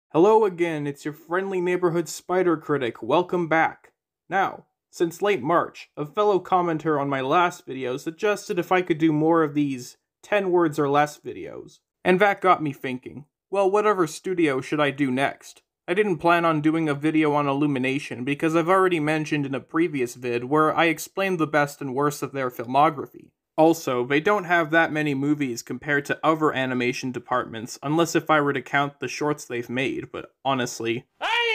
Hello again, it's your friendly neighborhood spider critic, welcome back. Now, since late March, a fellow commenter on my last video suggested if I could do more of these 10 words or less videos. And that got me thinking, well, whatever studio should I do next? I didn't plan on doing a video on Illumination because I've already mentioned in a previous vid where I explained the best and worst of their filmography. Also, they don't have that many movies compared to other animation departments, unless if I were to count the shorts they've made, but honestly...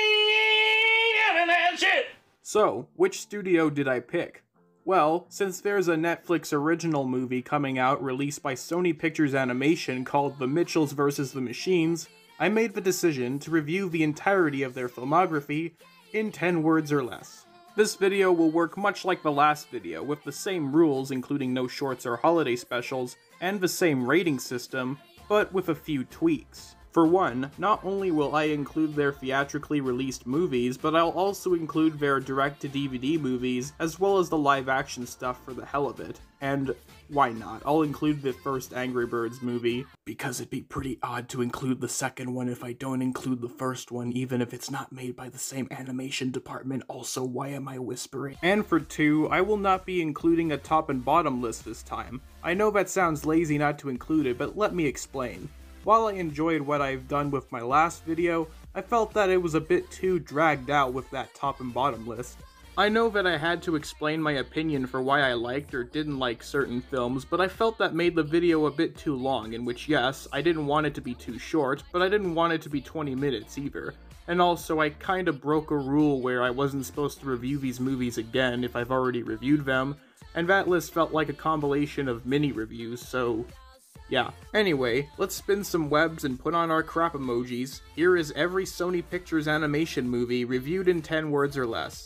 I ain't having that shit! So, which studio did I pick? Well, since there's a Netflix original movie coming out released by Sony Pictures Animation called The Mitchells vs. the Machines, I made the decision to review the entirety of their filmography in 10 words or less. This video will work much like the last video, with the same rules including no shorts or holiday specials, and the same rating system, but with a few tweaks. For one, not only will I include their theatrically released movies, but I'll also include their direct-to-DVD movies, as well as the live-action stuff for the hell of it. And why not? I'll include the first Angry Birds movie, because it'd be pretty odd to include the second one if I don't include the first one, even if it's not made by the same animation department. Also, why am I whispering? And for two, I will not be including a top and bottom list this time. I know that sounds lazy not to include it, but let me explain. While I enjoyed what I've done with my last video, I felt that it was a bit too dragged out with that top and bottom list. I know that I had to explain my opinion for why I liked or didn't like certain films, but I felt that made the video a bit too long, in which yes, I didn't want it to be too short, but I didn't want it to be 20 minutes either. And also, I kinda broke a rule where I wasn't supposed to review these movies again if I've already reviewed them, and that list felt like a compilation of mini-reviews, so... yeah. Anyway, let's spin some webs and put on our crap emojis. Here is every Sony Pictures Animation movie reviewed in 10 words or less.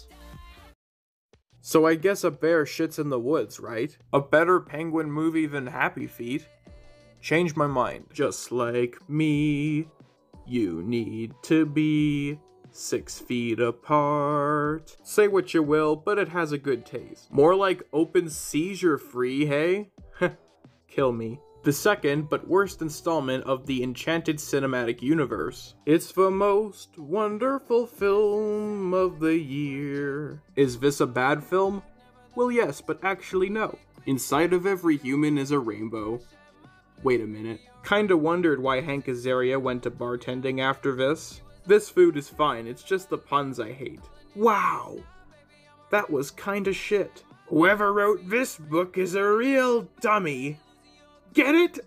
So I guess a bear shits in the woods, right? A better penguin movie than Happy Feet? Change my mind. Just like me, you need to be 6 feet apart. Say what you will, but it has a good taste. More like open seizure free, hey? Kill me. The second, but worst installment of the Enchanted Cinematic Universe. It's the most wonderful film of the year. Is this a bad film? Well, yes, but actually no. Inside of every human is a rainbow. Wait a minute. Kinda wondered why Hank Azaria went to bartending after this. This food is fine, it's just the puns I hate. Wow! That was kinda shit. Whoever wrote this book is a real dummy. Get it?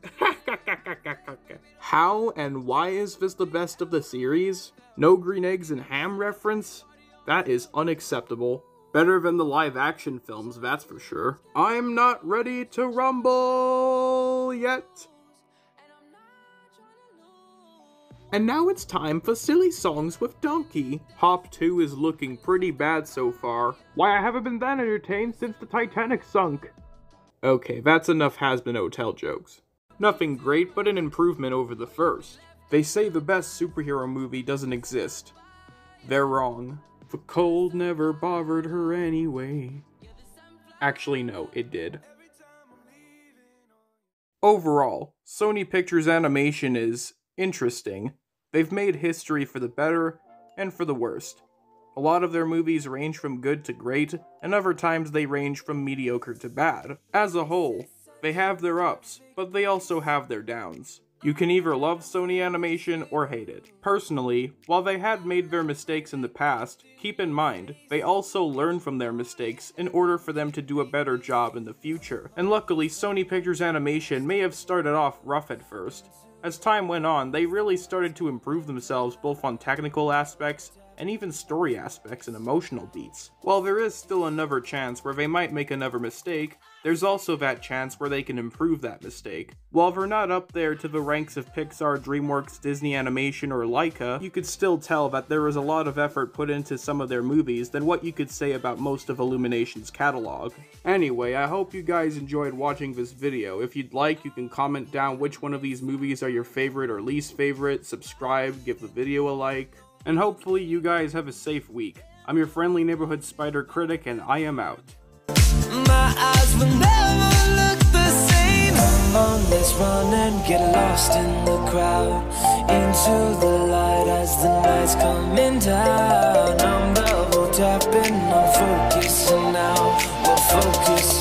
How and why is this the best of the series? No green eggs and ham reference? That is unacceptable. Better than the live-action films, that's for sure. I'm not ready to rumble yet. And now it's time for Silly Songs with Donkey. Hop 2 is looking pretty bad so far. Why, I haven't been that entertained since the Titanic sunk. Okay, that's enough Has-Been Hotel jokes. Nothing great, but an improvement over the first. They say the best superhero movie doesn't exist. They're wrong. The cold never bothered her anyway. Actually, no, it did. Overall, Sony Pictures Animation is interesting. They've made history for the better and for the worst. A lot of their movies range from good to great, and other times they range from mediocre to bad. As a whole, they have their ups, but they also have their downs. You can either love Sony Animation or hate it. Personally, while they had made their mistakes in the past, keep in mind, they also learn from their mistakes in order for them to do a better job in the future. And luckily, Sony Pictures Animation may have started off rough at first. As time went on, they really started to improve themselves both on technical aspects and even story aspects and emotional beats. While there is still another chance where they might make another mistake, there's also that chance where they can improve that mistake. While they're not up there to the ranks of Pixar, DreamWorks, Disney Animation, or Laika, you could still tell that there was a lot of effort put into some of their movies than what you could say about most of Illumination's catalog. Anyway, I hope you guys enjoyed watching this video. If you'd like, you can comment down which one of these movies are your favorite or least favorite, subscribe, give the video a like, and hopefully you guys have a safe week. I'm your friendly neighborhood spider critic, and I am out. My eyes will never look the same. Let's run and get lost in the crowd. into the light as the night's coming down. I'm double tapping, I'm focusing now. We're focusing.